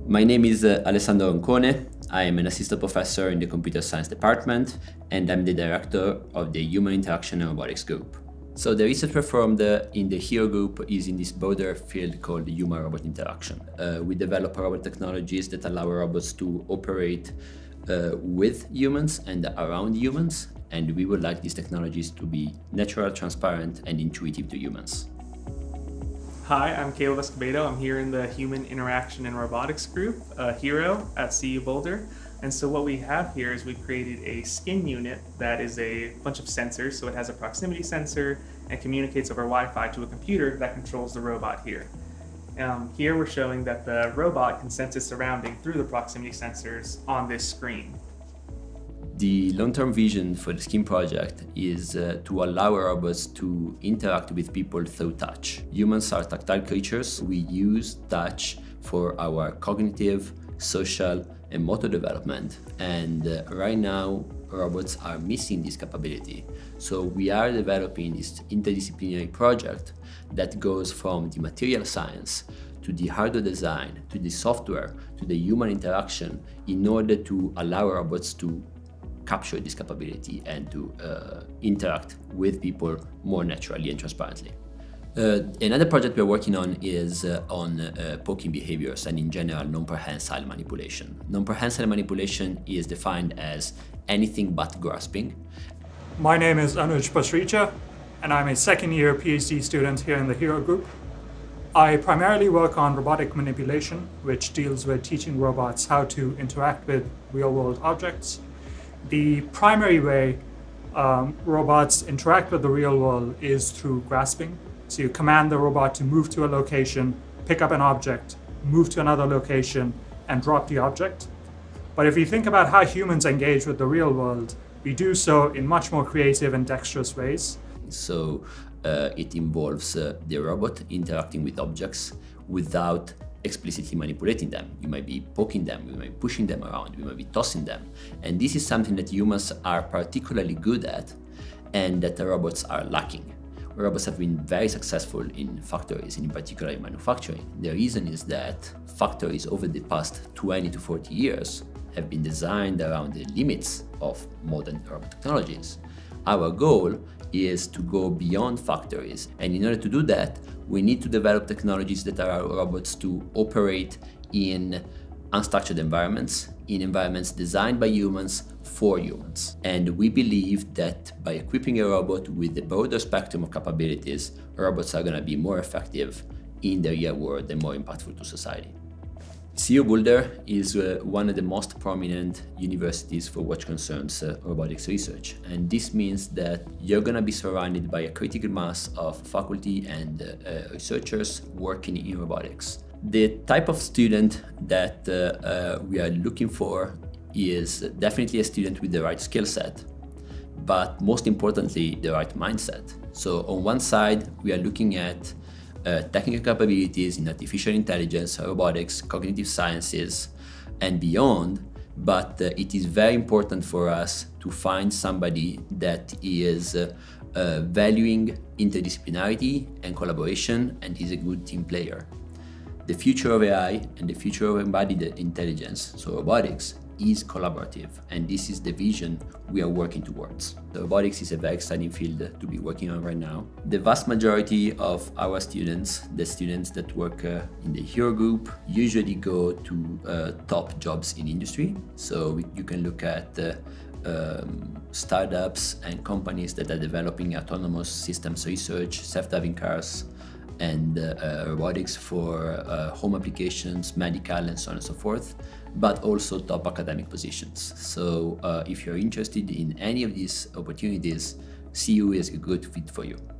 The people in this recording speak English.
My name is Alessandro Roncone. I am an assistant professor in the computer science department, and I'm the director of the Human Interaction and Robotics group. So the research performed in the HIRO Group is in this broader field called the human-robot interaction. We develop robot technologies that allow robots to operate with humans and around humans, and we would like these technologies to be natural, transparent, and intuitive to humans. Hi, I'm Caleb Escobedo. I'm here in the Human Interaction and Robotics group, HIRO at CU Boulder. And so what we have here is we've created a skin unit that is a bunch of sensors. So it has a proximity sensor and communicates over Wi-Fi to a computer that controls the robot here. Here we're showing that the robot can sense its surrounding through the proximity sensors on this screen. The long-term vision for the skin project is to allow robots to interact with people through touch. Humans are tactile creatures. We use touch for our cognitive, social, and motor development. And right now, robots are missing this capability. So we are developing this interdisciplinary project that goes from the material science to the hardware design, to the software, to the human interaction in order to allow robots to capture this capability and to interact with people more naturally and transparently. Another project we're working on is on poking behaviors and in general non-prehensile manipulation. Non-prehensile manipulation is defined as anything but grasping. My name is Anuj Pasricha and I'm a second-year PhD student here in the HIRO Group. I primarily work on robotic manipulation, which deals with teaching robots how to interact with real-world objects. The primary way robots interact with the real world is through grasping. So you command the robot to move to a location, pick up an object, move to another location, and drop the object. But if you think about how humans engage with the real world, we do so in much more creative and dexterous ways. So it involves the robot interacting with objects without explicitly manipulating them. You might be poking them, you might be pushing them around, you might be tossing them. And this is something that humans are particularly good at and that the robots are lacking. Robots have been very successful in factories, and in particular in manufacturing. The reason is that factories over the past 20 to 40 years have been designed around the limits of modern robot technologies. Our goal is to go beyond factories, and in order to do that, we need to develop technologies that allow robots to operate in unstructured environments, in environments designed by humans for humans. And we believe that by equipping a robot with a broader spectrum of capabilities, robots are going to be more effective in the real world and more impactful to society. CU Boulder is one of the most prominent universities for what concerns robotics research. And this means that you're going to be surrounded by a critical mass of faculty and researchers working in robotics. The type of student that we are looking for is definitely a student with the right skill set, but most importantly, the right mindset. So on one side, we are looking at technical capabilities in artificial intelligence, robotics, cognitive sciences, and beyond, but it is very important for us to find somebody that is valuing interdisciplinarity and collaboration and is a good team player. The future of AI and the future of embodied intelligence, so robotics, is collaborative, and this is the vision we are working towards. The robotics is a very exciting field to be working on right now. The vast majority of our students, the students that work in the HIRO Group, usually go to top jobs in industry. So you can look at startups and companies that are developing autonomous systems research, self-driving cars, and robotics for home applications, medical, and so on and so forth, but also top academic positions. So if you're interested in any of these opportunities, CU is a good fit for you.